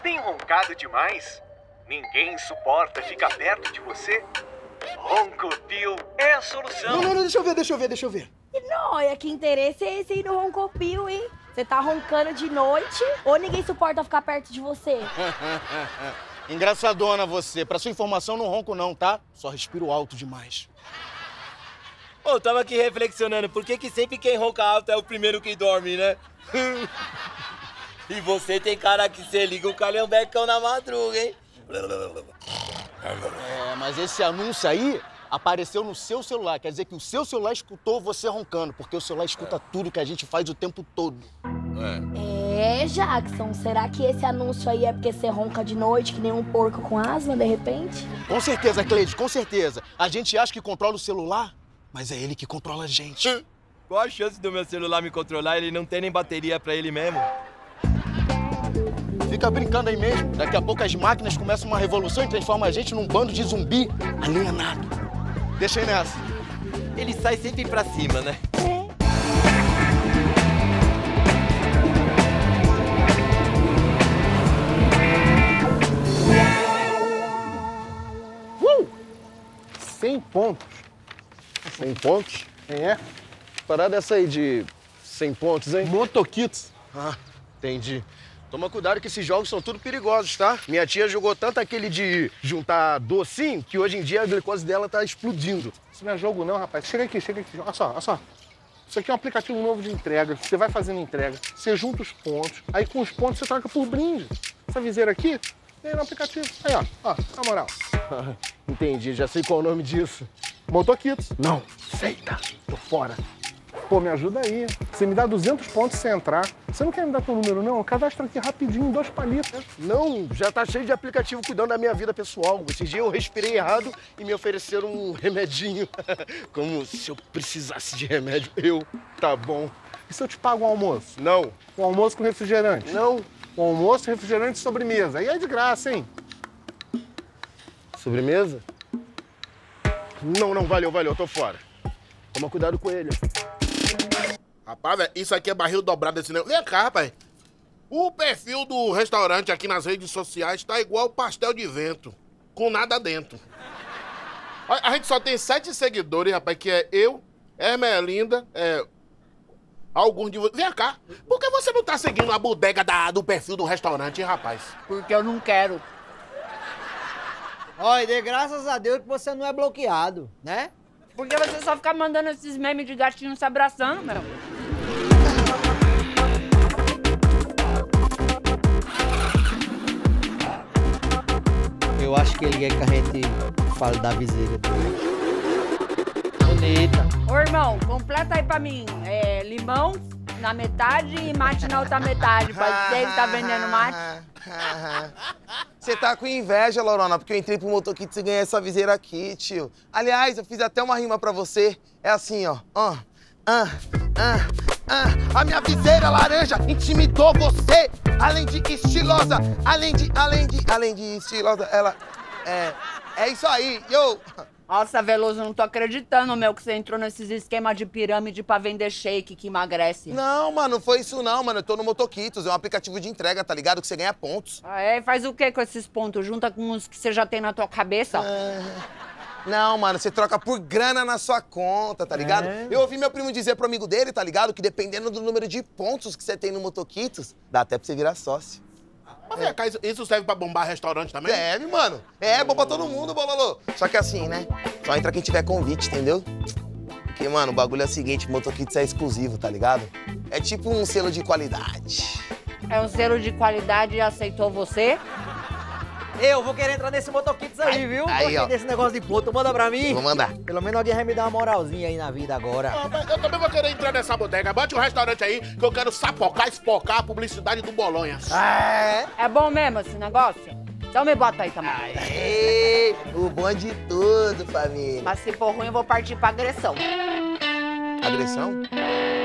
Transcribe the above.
Tem roncado demais? Ninguém suporta ficar perto de você? Roncopil é a solução. Não, deixa eu ver. Olha, que interesse é esse aí no Roncopil, hein? Você tá roncando de noite ou ninguém suporta ficar perto de você? Engraçadona você. Pra sua informação, não ronco não, tá? Só respiro alto demais. Ô, tava aqui reflexionando, por que sempre quem ronca alto é o primeiro que dorme, né? E você tem cara que você liga o calhambecão na madruga, hein? Mas esse anúncio aí apareceu no seu celular. Quer dizer que o seu celular escutou você roncando, porque o celular escuta tudo que a gente faz o tempo todo. Jackson, será que esse anúncio aí é porque você ronca de noite que nem um porco com asma, de repente? Com certeza, Cleide, com certeza. A gente acha que controla o celular, mas é ele que controla a gente. Qual a chance do meu celular me controlar e ele não ter nem bateria pra ele mesmo? Fica brincando aí mesmo. Daqui a pouco as máquinas começam uma revolução e transformam a gente num bando de zumbi alienado. Deixa aí nessa. Ele sai sempre pra cima, né? É. 100 pontos. 100 pontos? É. Parada essa aí de 100 pontos, hein? Motoquits. Ah, entendi. Toma cuidado que esses jogos são tudo perigosos, tá? Minha tia jogou tanto aquele de juntar docinho que hoje em dia a glicose dela tá explodindo. Isso não é jogo não, rapaz. Chega aqui. Olha só. Isso aqui é um aplicativo novo de entrega. Você vai fazendo entrega, você junta os pontos, aí com os pontos você troca por brinde. Essa viseira aqui, tem no aplicativo. Aí, ó, na moral. Entendi, já sei qual é o nome disso. Motoquits. Não, aceita. Tô fora. Pô, me ajuda aí. Você me dá 200 pontos se entrar. Você não quer me dar teu número, não? Cadastra aqui rapidinho, 2 palitos. Não, já tá cheio de aplicativo cuidando da minha vida pessoal. Esses dias eu respirei errado e me ofereceram um remedinho. Como se eu precisasse de remédio. Tá bom. E se eu te pago um almoço? Não. Um almoço com refrigerante? Não. Um almoço, refrigerante e sobremesa. Aí é de graça, hein? Sobremesa? Não, valeu, tô fora. Toma cuidado com ele. Rapaz, velho, isso aqui é barril dobrado desse negócio. Vem cá, rapaz. O perfil do restaurante aqui nas redes sociais tá igual pastel de vento, com nada dentro. A gente só tem 7 seguidores, rapaz, que é eu, Ermelinda, alguns de vocês. Vem cá, por que você não tá seguindo a bodega do perfil do restaurante, hein, rapaz? Porque eu não quero. Olha, dê graças a Deus que você não é bloqueado, né? Porque você só fica mandando esses memes de gatinho se abraçando, meu. Eu acho que ele quer que a gente fale da viseira dele. Bonita. Ô, irmão, completa aí pra mim. Limão na metade e mate na outra metade. Pode ser que tá vendendo mate? Você tá com inveja, Lorona, porque eu entrei pro Motoquits e ganhei essa viseira aqui, tio. Aliás, eu fiz até uma rima pra você. É assim, ó. A minha viseira laranja intimidou você. Além de estilosa, além de estilosa, ela é isso aí, yo. Nossa, Veloso, não tô acreditando, meu, que você entrou nesses esquemas de pirâmide pra vender shake que emagrece. Não, mano, não foi isso não, mano. Eu tô no Motoquitos, é um aplicativo de entrega, tá ligado? Que você ganha pontos. Ah, é? Faz o que com esses pontos? Junta com os que você já tem na tua cabeça? Não, mano, você troca por grana na sua conta, tá ligado? Eu ouvi meu primo dizer pro amigo dele, tá ligado? Que dependendo do número de pontos que você tem no Motoquitos, dá até pra você virar sócio. Mas vem cá, isso serve pra bombar restaurante também? Deve, mano. É bom pra todo mundo, Bololô. Só que assim, né? Só entra quem tiver convite, entendeu? Porque, mano, o bagulho é o seguinte, Motoquits é exclusivo, tá ligado? É tipo um selo de qualidade. É um selo de qualidade e aceitou você? Eu vou querer entrar nesse Motoquits aí, viu? Aí, ó. Desse negócio de ponto, manda pra mim. Vou mandar. Pelo menos alguém vai me dar uma moralzinha aí na vida agora. Eu também vou querer entrar nessa bodega. Bote um restaurante aí que eu quero sapocar, espocar a publicidade do Bolonha. É bom mesmo esse negócio? Então me bota aí também. Aê, o bom de tudo, família. Mas se for ruim, eu vou partir pra agressão. Agressão?